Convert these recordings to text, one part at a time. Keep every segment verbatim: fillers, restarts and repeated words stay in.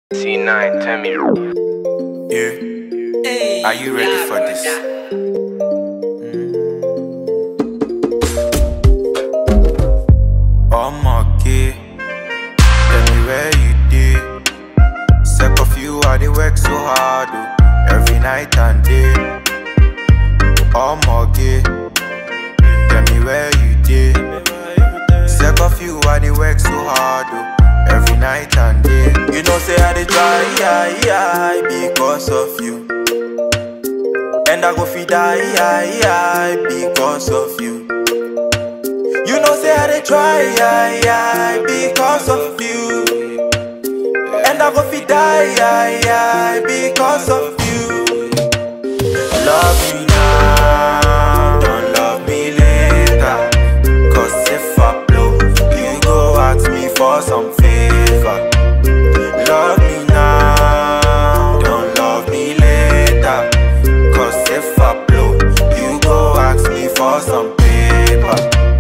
T nine, tell me. Yeah. Hey, Are you ready for this? Oh my kid, tell me where you did. Sick of you, I they work so hard, oh, every night and day. Oh my kid, tell me where you did. Sick of you, I they work so hard, oh, every night and day. You know say I dey try, yeah, yeah, because of you. And I go fi die, yeah, yeah, because of you. You know say I dey try, yeah, yeah, because of you. And I go fi die, yeah, yeah, because of you. Love me now, don't love me later. Cause if I blow, you go ask me for some favor. Love me now, don't love me later. Cause if I blow, you go ask me for some paper.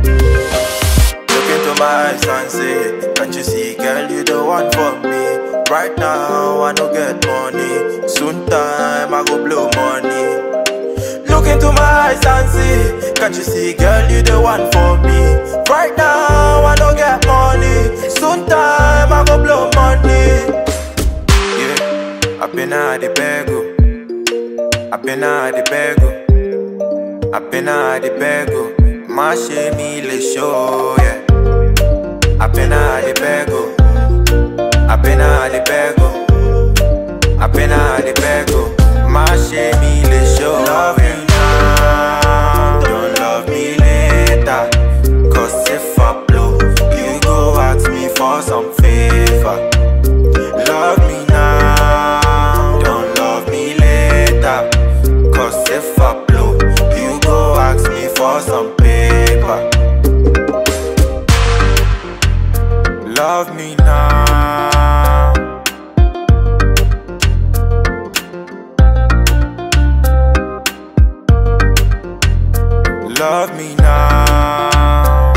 Look into my eyes and say, can't you see, girl, you the one for me. Right now, I don't get money. Soon time, I go blow money. Look into my eyes and say, can't you see, girl, you the one for me. Right now, I don't get money. Soon time, I go blow money. Yeah, I've been out the bag, oh. I've been out the bag, oh. I've been out the bag, oh. My shame me le show, yeah. I've been out the bag, oh. I've been out the bag, oh. I've been out the bag, oh. My shame me le show, love me now, don't love me later. Cause if I blow, you go ask me for some favor. Love me now, don't love me later. Cause if I blow, you go ask me for some paper. Love me now. Love me now.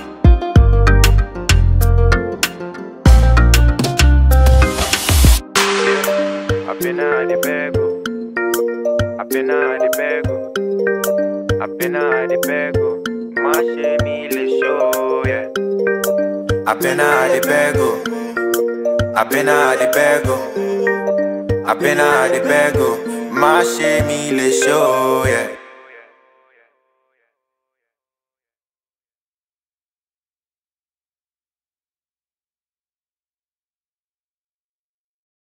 I've been out the bag, oh. I've been out the bag, oh. I've been out the bag, oh. My shame me le show, yeah. I've been out the bag, oh. I've been out the bag, oh. I've been out the bag, oh. My shame me le show, yeah.